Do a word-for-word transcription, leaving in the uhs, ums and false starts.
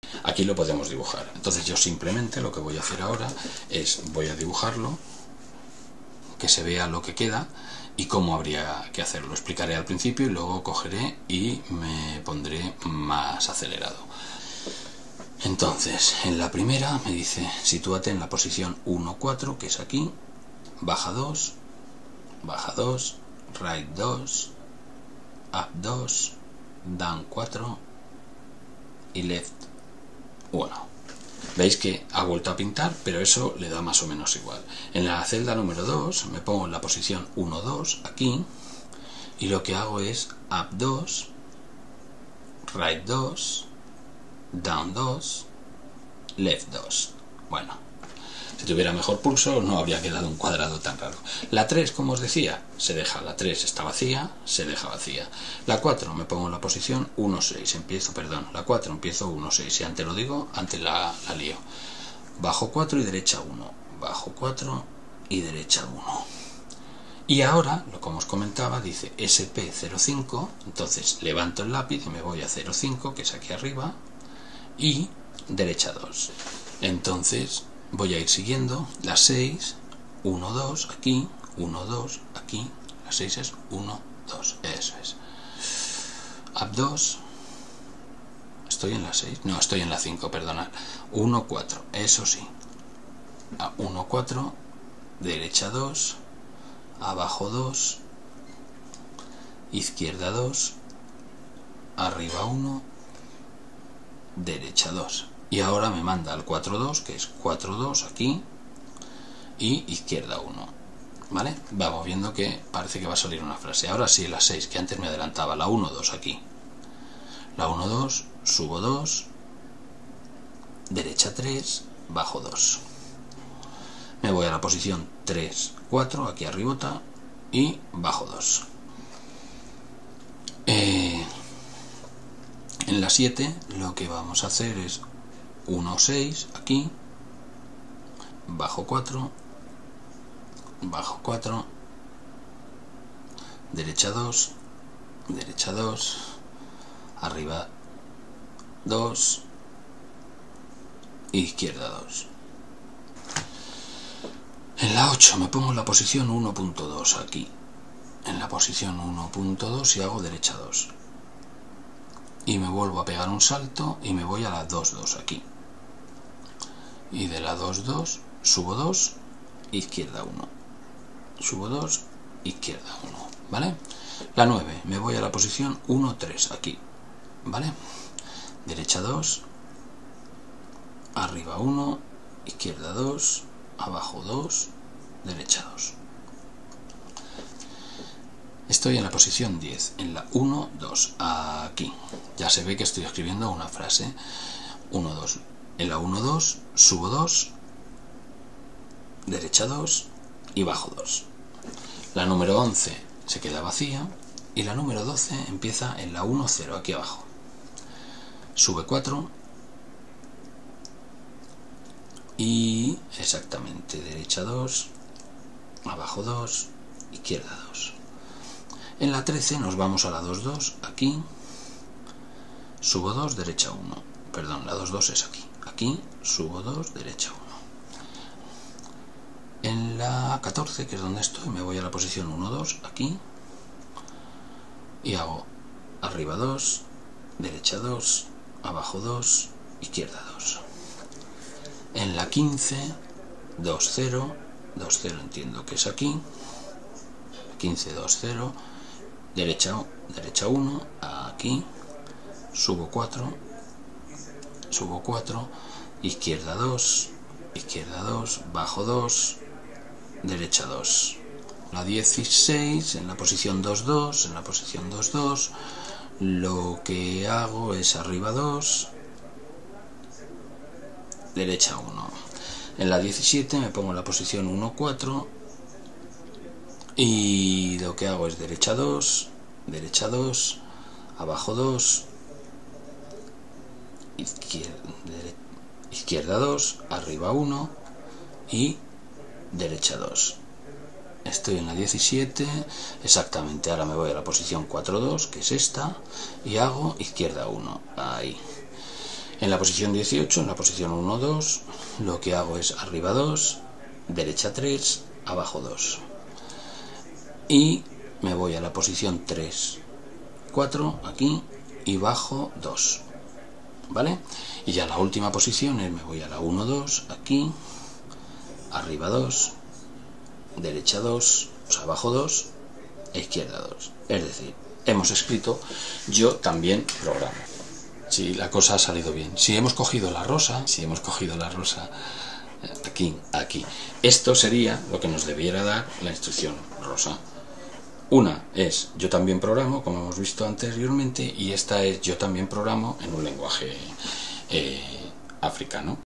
Aquí lo podemos dibujar. Entonces yo simplemente lo que voy a hacer ahora es, voy a dibujarlo, que se vea lo que queda y cómo habría que hacerlo. Explicaré al principio y luego cogeré y me pondré más acelerado. Entonces, en la primera me dice, sitúate en la posición uno cuatro, que es aquí, baja dos, baja dos, right dos, up dos, down cuatro y left uno. Veis que ha vuelto a pintar, pero eso le da más o menos igual. En la celda número dos me pongo en la posición uno dos, aquí, y lo que hago es up dos, right dos, down dos, left dos. Bueno, si tuviera mejor pulso no habría quedado un cuadrado tan raro. La tres, como os decía, se deja, la tres está vacía, se deja vacía. La cuatro me pongo en la posición uno seis, empiezo, perdón, la cuatro empiezo uno seis, y antes lo digo, antes la, la lío. Bajo cuatro y derecha uno, bajo cuatro y derecha uno. Y ahora, lo como os comentaba, dice S P cero cinco, entonces levanto el lápiz y me voy a cero cinco, que es aquí arriba, y derecha dos. Entonces voy a ir siguiendo la seis, uno dos, aquí, uno dos, aquí, la seis es uno dos, eso es. Up dos, estoy en la seis, no, estoy en la cinco, perdonad, uno cuatro, eso sí. A uno cuatro, derecha dos, abajo dos, izquierda dos, arriba uno, derecha dos. Y ahora me manda al cuatro dos, que es cuatro dos aquí, y izquierda uno. ¿Vale? Vamos viendo que parece que va a salir una frase. Ahora sí, la seis, que antes me adelantaba, la uno dos aquí. La uno dos, subo dos, derecha tres, bajo dos. Me voy a la posición tres cuatro, aquí arribota, y bajo dos. Eh, en la siete lo que vamos a hacer es uno seis aquí, bajo cuatro, bajo cuatro, derecha dos, derecha dos, arriba dos, izquierda dos. En la ocho me pongo en la posición uno punto dos aquí, en la posición uno punto dos y hago derecha dos. Y me vuelvo a pegar un salto y me voy a la dos dos aquí. Y de la dos dos subo dos, izquierda uno. Subo dos, izquierda uno. ¿Vale? La nueve me voy a la posición uno tres aquí. ¿Vale? Derecha dos, arriba uno, izquierda dos, abajo dos, derecha dos. Estoy en la posición diez, en la uno dos, aquí. Ya se ve que estoy escribiendo una frase. uno dos. En la uno dos subo dos, derecha dos y bajo dos. La número once se queda vacía y la número doce empieza en la uno cero, aquí abajo. Sube cuatro y exactamente derecha dos, abajo dos, izquierda dos. En la trece nos vamos a la dos dos, aquí, subo dos, derecha uno, perdón, la dos dos es aquí, aquí, subo dos, derecha uno. En la catorce, que es donde estoy, me voy a la posición uno dos, aquí, y hago arriba dos, derecha dos, abajo dos, izquierda dos. En la quince, dos cero, dos cero entiendo que es aquí, quince dos cero, derecha, derecha uno, aquí, subo cuatro, subo cuatro, izquierda dos, izquierda dos, bajo dos, derecha dos. La dieciséis, en la posición dos dos, en la posición dos dos, lo que hago es arriba dos, derecha uno. En la diecisiete me pongo en la posición uno cuatro y lo que hago es derecha dos, derecha dos, abajo dos, izquierda, izquierda dos, arriba uno y derecha dos. Estoy en la diecisiete, exactamente, ahora me voy a la posición cuatro dos, que es esta, y hago izquierda uno, ahí. En la posición dieciocho, en la posición uno, dos, lo que hago es arriba dos, derecha tres, abajo dos. Y me voy a la posición tres, cuatro, aquí, y bajo dos. ¿Vale? Y ya la última posición es me voy a la uno, dos, aquí, arriba dos, derecha dos, o sea, abajo dos, e izquierda dos. Es decir, hemos escrito yo también programo. Si la cosa ha salido bien. Si hemos cogido la rosa, si hemos cogido la rosa aquí, aquí, esto sería lo que nos debiera dar la instrucción rosa. Una es yo también programo, como hemos visto anteriormente, y esta es yo también programo en un lenguaje eh, africano.